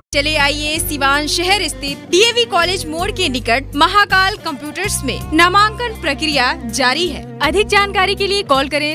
चले आइए सिवान शहर स्थित डीएवी कॉलेज मोड़ के निकट महाकाल कंप्यूटर्स में नामांकन प्रक्रिया जारी है। अधिक जानकारी के लिए कॉल करें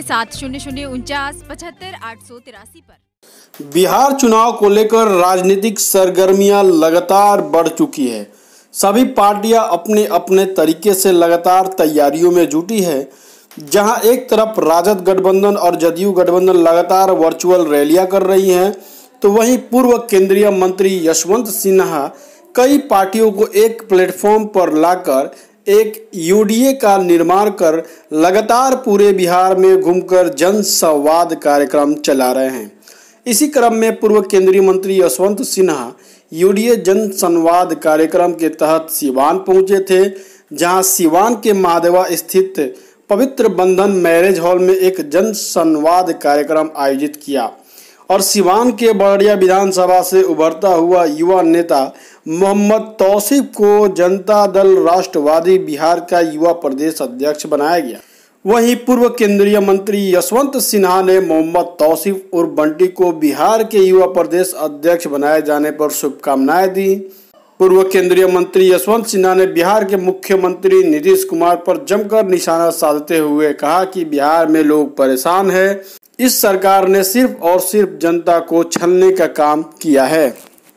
704949 पर। बिहार चुनाव को लेकर राजनीतिक सरगर्मियां लगातार बढ़ चुकी है। सभी पार्टियां अपने अपने तरीके से लगातार तैयारियों में जुटी है। जहां एक तरफ राजद गठबंधन और जदयू गठबंधन लगातार वर्चुअल रैलियां कर रही हैं, तो वहीं पूर्व केंद्रीय मंत्री यशवंत सिन्हा कई पार्टियों को एक प्लेटफॉर्म पर लाकर एक यूडीए का निर्माण कर लगातार पूरे बिहार में घूमकर जन संवाद कार्यक्रम चला रहे हैं। इसी क्रम में पूर्व केंद्रीय मंत्री यशवंत सिन्हा यूडीए जन संवाद कार्यक्रम के तहत सिवान पहुंचे थे, जहां सिवान के महादेवा स्थित पवित्र बंधन मैरिज हॉल में एक जन संवाद कार्यक्रम आयोजित किया और सिवान के बड़िया विधानसभा से उभरता हुआ युवा नेता मोहम्मद तौसीफ को जनता दल राष्ट्रवादी बिहार का युवा प्रदेश अध्यक्ष बनाया गया। वहीं पूर्व केंद्रीय मंत्री यशवंत सिन्हा ने मोहम्मद तौसीफ उर्फ बंटी को बिहार के युवा प्रदेश अध्यक्ष बनाए जाने पर शुभकामनाएं दी। पूर्व केंद्रीय मंत्री यशवंत सिन्हा ने बिहार के मुख्यमंत्री नीतीश कुमार पर जमकर निशाना साधते हुए कहा कि बिहार में लोग परेशान हैं। इस सरकार ने सिर्फ और सिर्फ जनता को छलने का काम किया है।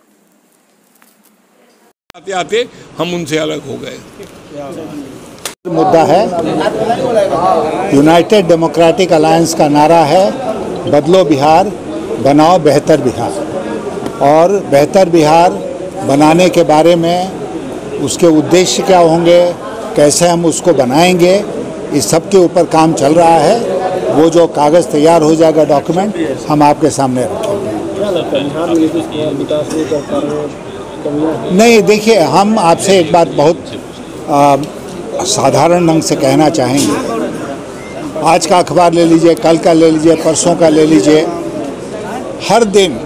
आते आते हम उनसे अलग हो गए। मुद्दा है यूनाइटेड डेमोक्रेटिक अलायंस का नारा है बदलो बिहार बनाओ बेहतर बिहार, और बेहतर बिहार बनाने के बारे में उसके उद्देश्य क्या होंगे, कैसे हम उसको बनाएंगे, इस सब के ऊपर काम चल रहा है। वो जो कागज़ तैयार हो जाएगा डॉक्यूमेंट हम आपके सामने रखेंगे। नहीं, देखिए, हम आपसे एक बात बहुत साधारण ढंग से कहना चाहेंगे। आज का अखबार ले लीजिए, कल का ले लीजिए, परसों का ले लीजिए, हर दिन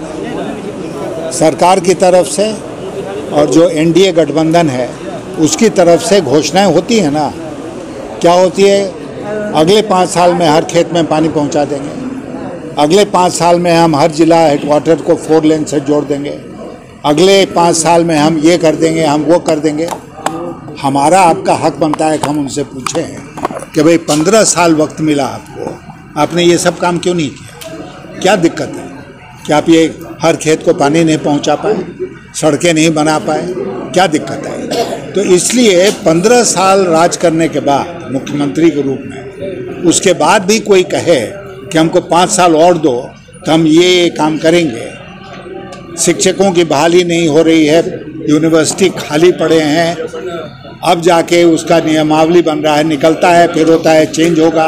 सरकार की तरफ से और जो एनडीए गठबंधन है उसकी तरफ से घोषणाएं होती हैं ना। क्या होती है? अगले 5 साल में हर खेत में पानी पहुंचा देंगे, अगले 5 साल में हम हर जिला हेडक्वार्टर को 4 लेन से जोड़ देंगे, अगले 5 साल में हम ये कर देंगे, हम वो कर देंगे। हमारा आपका हक बनता है कि हम उनसे पूछें कि भाई 15 साल वक्त मिला आपको, आपने ये सब काम क्यों नहीं किया? क्या दिक्कत है कि आप ये हर खेत को पानी नहीं पहुंचा पाए, सड़कें नहीं बना पाए? क्या दिक्कत है? तो इसलिए 15 साल राज करने के बाद मुख्यमंत्री के रूप में, उसके बाद भी कोई कहे कि हमको 5 साल और दो तो हम ये काम करेंगे। शिक्षकों की बहाली नहीं हो रही है, यूनिवर्सिटी खाली पड़े हैं, अब जाके उसका नियमावली बन रहा है, निकलता है, फिर होता है, चेंज होगा।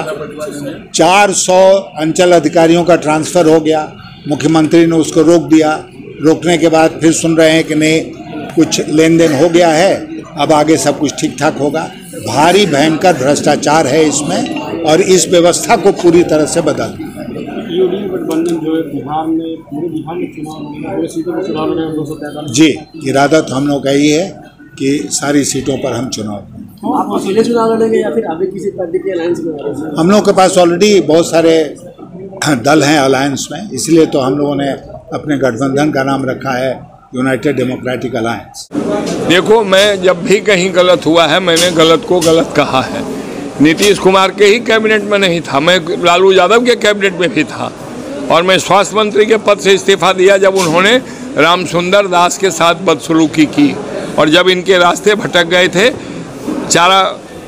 400 अंचल अधिकारियों का ट्रांसफ़र हो गया, मुख्यमंत्री ने उसको रोक दिया। रोकने के बाद फिर सुन रहे हैं कि नहीं, कुछ लेन देन हो गया है, अब आगे सब कुछ ठीक ठाक होगा। भारी भयंकर भ्रष्टाचार है इसमें, और इस व्यवस्था को पूरी तरह से बदल दिया। यूडीए गठबंधन जो है बिहार में, पूरे बिहार में चुनाव पूरे सीटों पर चुनाव लड़े 243 जी, इरादा तो हम लोग का ही है कि सारी सीटों पर हम चुनाव करें। आप अकेले चुनाव लड़ेंगे या फिर आगे किसी पार्टी के अलायंस में? हम लोग के पास ऑलरेडी बहुत सारे दल हैं अलायंस में, इसलिए तो हम लोगों ने अपने गठबंधन का नाम रखा है यूनाइटेड डेमोक्रेटिक अलायंस। देखो, मैं जब भी कहीं गलत हुआ है मैंने गलत को गलत कहा है। नीतीश कुमार के ही कैबिनेट में नहीं था, मैं लालू यादव के कैबिनेट में भी था, और मैं स्वास्थ्य मंत्री के पद से इस्तीफा दिया जब उन्होंने रामसुंदर दास के साथ बदसलूकी की, और जब इनके रास्ते भटक गए थे चारा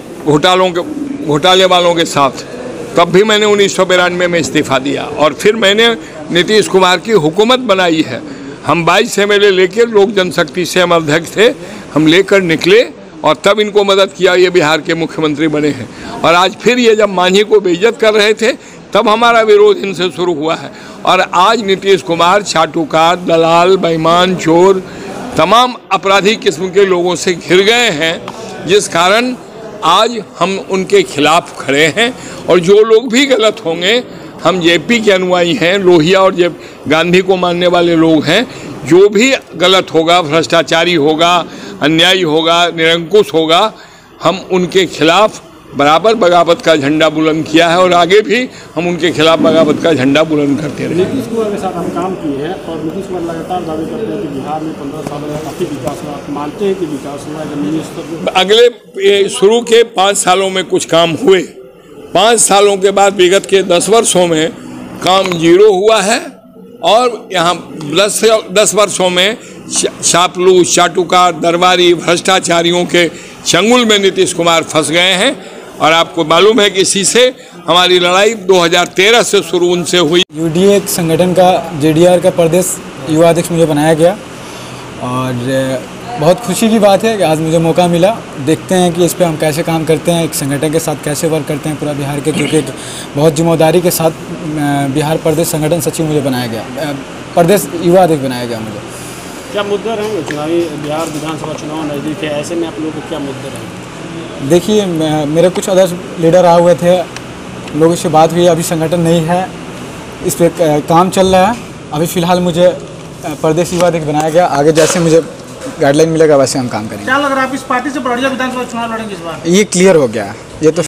घोटाले वालों के साथ, तब भी मैंने 1992 में इस्तीफा दिया। और फिर मैंने नीतीश कुमार की हुकूमत बनाई है। हम 22 MLA लेकर, लोक जनशक्ति से हम अध्यक्ष थे, हम लेकर निकले और तब इनको मदद किया, ये बिहार के मुख्यमंत्री बने हैं। और आज फिर ये जब मांझी को बेइज्जत कर रहे थे तब हमारा विरोध इनसे शुरू हुआ है। और आज नीतीश कुमार चाटुकार, दलाल, बेईमान, चोर, तमाम अपराधी किस्म के लोगों से घिर गए हैं, जिस कारण आज हम उनके खिलाफ खड़े हैं। और जो लोग भी गलत होंगे, हम जेपी के अनुयायी हैं, लोहिया और गांधी को मानने वाले लोग हैं, जो भी गलत होगा, भ्रष्टाचारी होगा, अन्यायी होगा, निरंकुश होगा, हम उनके खिलाफ बराबर बगावत का झंडा बुलंद किया है और आगे भी हम उनके खिलाफ बगावत का झंडा बुलंद करते रहे। नीतीश कुमार के साथ हम काम किए हैं और नीतीश कुमार लगातार दावे करते हैं कि बिहार में 15 सालों में काफ़ी विकास हुआ। आप मानते हैं कि विकास हुआ है जमीनी स्तर पर? अगले शुरू के 5 सालों में कुछ काम हुए, 5 सालों के बाद विगत के 10 वर्षों में काम जीरो हुआ है और यहाँ 10 वर्षों में चापलूस, चाटुकार, दरबारी, भ्रष्टाचारियों के चंगुल में नीतीश कुमार फंस गए हैं। और आपको मालूम है कि इसी से हमारी लड़ाई 2013 से शुरू उनसे हुई। यूडीए संगठन का जेडीआर का प्रदेश युवा अध्यक्ष मुझे बनाया गया और बहुत खुशी की बात है कि आज मुझे मौका मिला। देखते हैं कि इस पे हम कैसे काम करते हैं, एक संगठन के साथ कैसे वर्क करते हैं पूरा बिहार के, क्योंकि बहुत जिम्मेदारी के साथ बिहार प्रदेश संगठन सचिव मुझे बनाया गया, प्रदेश युवा अध्यक्ष बनाया गया मुझे। क्या मुद्दे रहेंगे? चुनावी बिहार विधानसभा चुनाव नज़दीक है, ऐसे में आप लोगों के क्या मुद्दे रहेंगे? देखिए, मेरे कुछ अदर्स लीडर आए हुए थे, लोगों से बात हुई, अभी संगठन नहीं है, इस पर काम चल रहा है। अभी फ़िलहाल मुझे प्रदेश युवा अध्यक्ष बनाया गया, आगे जैसे मुझे गाइडलाइन मिलेगा वैसे हम काम करेंगे। क्या लग रहा है आप इस पार्टी से बड़ौदा विधानसभा चुनाव लड़ेंगे इस बार? ये क्लियर हो गया, ये तो